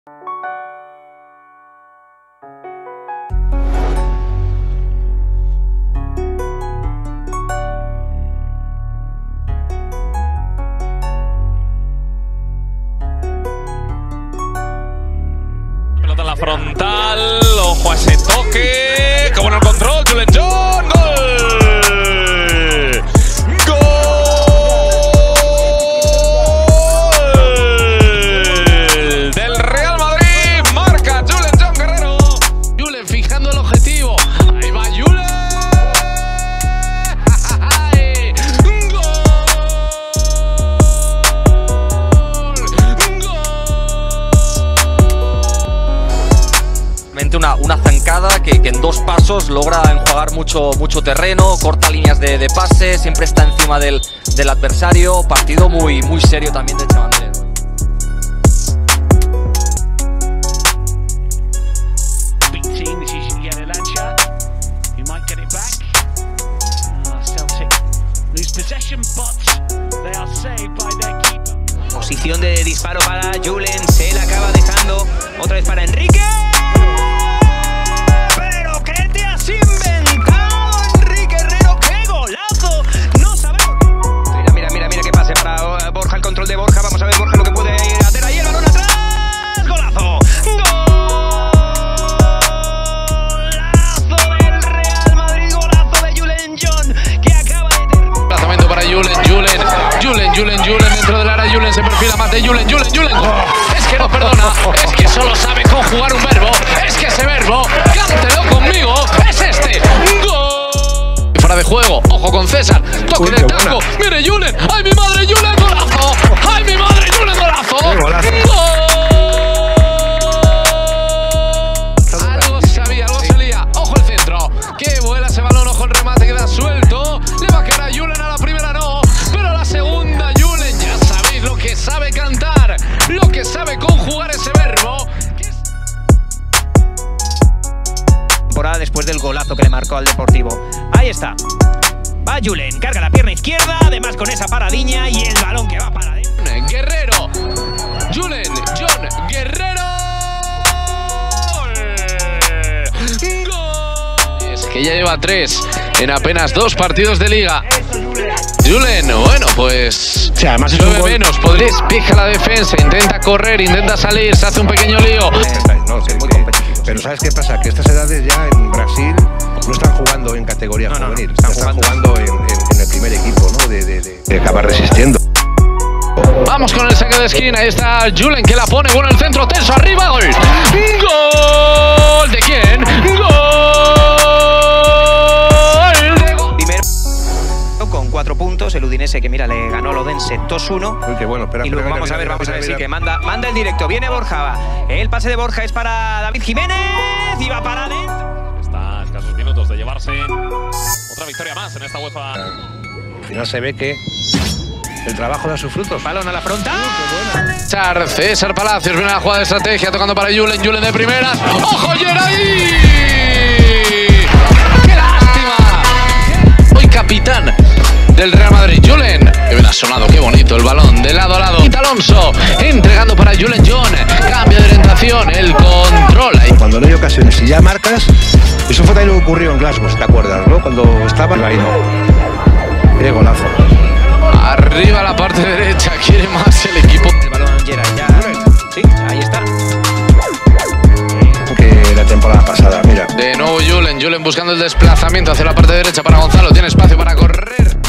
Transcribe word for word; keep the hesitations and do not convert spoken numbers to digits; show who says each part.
Speaker 1: Pelota en la frontal, ojo a ese toque, como en el control, Julen John, gol, gol del Real Madrid, marca Julen John Guerrero. Julen fijando el objetivo, ahí va Julen,
Speaker 2: Una, una zancada que, que en dos pasos logra enjuagar mucho, mucho terreno, corta líneas de, de pase, siempre está encima del, del adversario. Partido muy, muy serio también de Chavantes.
Speaker 3: Posición de disparo para Julen, se la acaba dejando otra vez para Enrique. Pero ¿qué te has inventado, Enrique Herrero? ¡Qué golazo! No sabemos. Mira, mira, mira, mira qué pase para Borja, el control de Borja. Vamos a ver Borja lo que puede hacer ahí, el balón atrás. ¡Golazo! ¡Golazo del Real Madrid! ¡Golazo de Julen John, que acaba de terminar!
Speaker 1: Lanzamiento para Julen, Julen, Julen, Julen, Julen dentro del área. Julen se perfila más de Julen, Julen, Julen. Es que no perdona, es que solo sabe conjugar un verbo. Es que ese verbo, cántelo conmigo, es este. ¡Gol! Fuera de juego, ojo con César, toque
Speaker 4: Uy,
Speaker 1: del
Speaker 4: qué
Speaker 1: taco.
Speaker 4: buena.
Speaker 1: Mire Julen, ¡ay mi madre Julen, golazo! ¡Ay mi madre Julen, golazo!
Speaker 4: ¡Qué golazo!
Speaker 1: ¡Gol! Algo sabía, algo salía. Ojo el centro, que vuela ese balón, ojo el remate, queda suelto. Le va a quedar a Julen, a la primera no, pero a la segunda Julen, ya sabéis lo que sabe cantar, lo que sabe conjugar ese verbo.
Speaker 3: Temporada después del golazo que le marcó al Deportivo. Ahí está. Va Julen, carga la pierna izquierda, además con esa paradiña y el balón que va para adentro.
Speaker 1: Guerrero, Julen John Guerrero. Gol. Es que ya lleva tres en apenas dos partidos de liga. Julen, bueno, pues
Speaker 4: Sí, además es un
Speaker 1: nueve
Speaker 4: gol.
Speaker 1: menos, podría despeja la defensa, intenta correr, intenta salir, se hace un pequeño lío.
Speaker 4: No, es muy competitivo. Pero ¿sabes qué pasa? Que estas edades ya en Brasil no están jugando en categoría
Speaker 3: No, no,
Speaker 4: juvenil,
Speaker 3: no, están
Speaker 4: ya están
Speaker 3: jugando.
Speaker 4: jugando en, en- en el primer equipo, ¿no? De, de, de, de acabar resistiendo.
Speaker 1: Vamos con el saque de esquina, ahí está Julen que la pone, bueno el centro, tenso, arriba, gol. ¿Gol de quién? ¡Gol! De gol.
Speaker 3: Primero con cuatro puntos, el Udinese que mira le ganó al Odense dos uno.
Speaker 4: Uy, qué bueno, espera,
Speaker 3: Y luego
Speaker 4: espera,
Speaker 3: vamos
Speaker 4: mira,
Speaker 3: a ver,
Speaker 4: mira,
Speaker 3: vamos a ver,
Speaker 4: mira,
Speaker 3: sí,
Speaker 4: mira.
Speaker 3: que manda, manda el directo. Viene Borja, el pase de Borja es para David Jiménez y va para adentro.
Speaker 1: Está a escasos minutos de llevarse otra victoria más en esta UEFA.
Speaker 4: Al final se ve que el trabajo da sus frutos.
Speaker 3: Balón a la frontal.
Speaker 1: César, César Palacios, viene la jugada de estrategia, tocando para Julen, Julen de primeras. ¡Ojo, Geray! ¡Qué lástima! Hoy capitán del Real Madrid, Julen. Que bien ha sonado, qué bonito el balón, de lado a lado. Quita Alonso, entregando para Julen John. Cambio de orientación, el control. Ahí.
Speaker 4: Cuando no hay ocasiones y ya marcas, eso fue también lo que ocurrió en Glasgow, ¿te acuerdas, no? Cuando estaba ahí, no. Qué golazo.
Speaker 1: Arriba la parte derecha, quiere más el equipo.
Speaker 3: El balón Geray ya. Sí, ahí está.
Speaker 4: Que la temporada pasada, mira.
Speaker 1: De nuevo Julen, Julen buscando el desplazamiento hacia la parte derecha para Gonzalo, tiene espacio para correr.